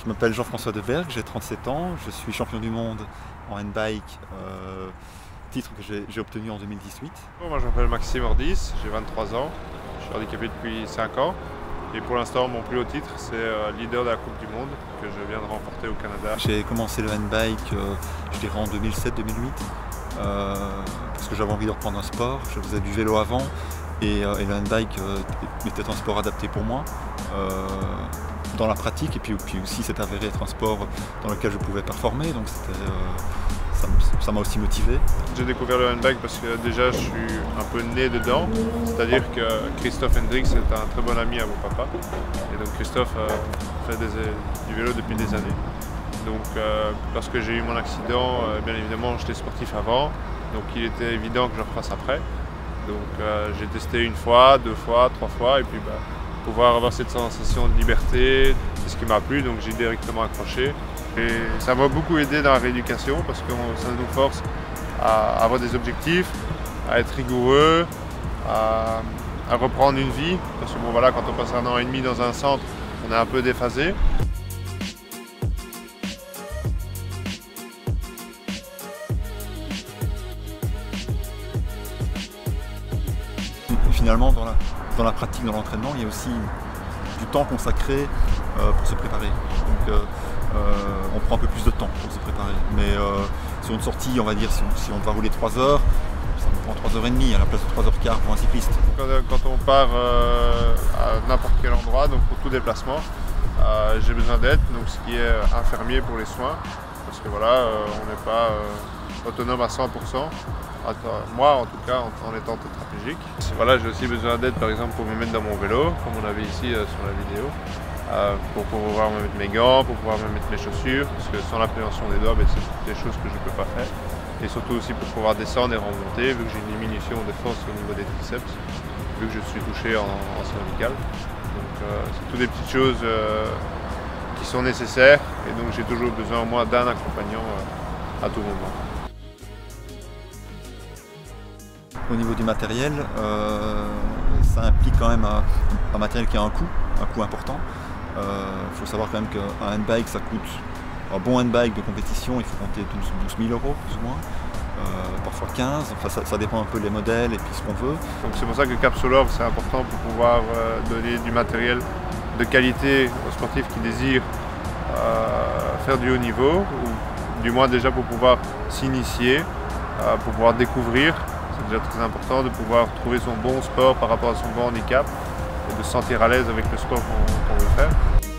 Je m'appelle Jean-François Deberg, j'ai 37 ans, je suis champion du monde en handbike, titre que j'ai obtenu en 2018. Moi je m'appelle Maxime Ordis, j'ai 23 ans, je suis handicapé depuis 5 ans et pour l'instant mon plus haut titre c'est leader de la Coupe du Monde que je viens de remporter au Canada. J'ai commencé le handbike je dirais en 2007-2008 parce que j'avais envie de reprendre un sport, je faisais du vélo avant et le handbike était un sport adapté pour moi. Dans la pratique et puis aussi c'est avéré être un sport dans lequel je pouvais performer, donc ça m'a aussi motivé. J'ai découvert le handbike parce que déjà je suis un peu né dedans, c'est-à-dire que Christophe Hendricks est un très bon ami à mon papa et donc Christophe fait du vélo depuis des années. Donc lorsque j'ai eu mon accident, bien évidemment j'étais sportif avant, donc il était évident que je refasse après. Donc j'ai testé une fois, deux fois, trois fois et puis pouvoir avoir cette sensation de liberté, c'est ce qui m'a plu, donc j'ai directement accroché. Et ça m'a beaucoup aidé dans la rééducation parce que ça nous force à avoir des objectifs, à être rigoureux, à reprendre une vie. Parce que bon, voilà, quand on passe 1 an et demi dans un centre, on est un peu déphasé. Finalement, dans la pratique, dans l'entraînement, il y a aussi du temps consacré pour se préparer. Donc on prend un peu plus de temps pour se préparer. Mais sur une sortie, on va dire, si on doit rouler 3 heures, ça nous prend 3h30 à la place de 3h15 pour un cycliste. Quand on part à n'importe quel endroit, donc pour tout déplacement, j'ai besoin d'aide, donc ce qui est infirmier pour les soins, parce que voilà, on n'est pas autonome à 100%. Moi en tout cas en étant tétraplégique. Voilà, j'ai aussi besoin d'aide par exemple pour me mettre dans mon vélo, comme on avait ici sur la vidéo, pour pouvoir me mettre mes gants, pour pouvoir me mettre mes chaussures, parce que sans la prévention des doigts, c'est des choses que je ne peux pas faire. Et surtout aussi pour pouvoir descendre et remonter, vu que j'ai une diminution de force au niveau des triceps, vu que je suis touché en cervical. Donc c'est toutes des petites choses qui sont nécessaires, et donc j'ai toujours besoin au moins d'un accompagnant à tout moment. Au niveau du matériel, ça implique quand même un matériel qui a un coût important. Il faut savoir quand même qu'un handbike, ça coûte, un bon handbike de compétition, il faut compter 12 000 € plus ou moins, parfois 15, enfin, ça dépend un peu des modèles et puis ce qu'on veut. Donc c'est pour ça que Capsolor c'est important pour pouvoir donner du matériel de qualité aux sportifs qui désirent faire du haut niveau, ou du moins déjà pour pouvoir s'initier, pour pouvoir découvrir. C'est déjà très important de pouvoir trouver son bon sport par rapport à son bon handicap et de se sentir à l'aise avec le sport qu'on veut faire.